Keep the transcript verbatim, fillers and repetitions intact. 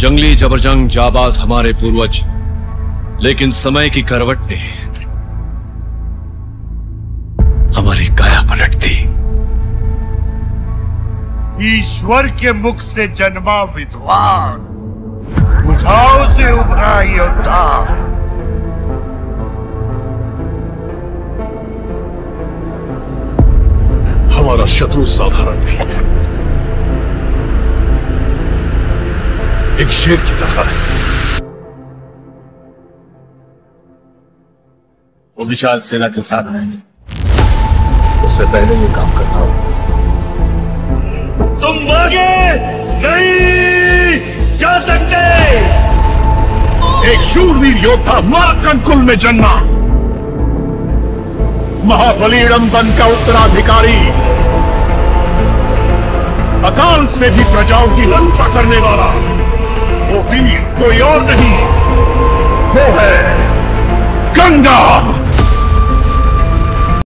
जंगली जबरजंग जाबाज हमारे पूर्वज, लेकिन समय की करवट ने हमारी काया पलट दी। ईश्वर के मुख से जन्मा विद्वान, बुझाओ से उभरा योद्धा। हमारा शत्रु साधारण नहीं है, एक शेर की तरह है। वो विशाल सेना के साथ आएंगे, उससे पहले ये काम करना होगा। तुम आगे नहीं जा सकते। एक शूरवीर योद्धा महाकंकुल में जन्मा, महाबली रंबन का उत्तराधिकारी, अकाल से भी प्रजाओं की रक्षा करने वाला, वो वीर कोई और नहीं, वो है गंगा।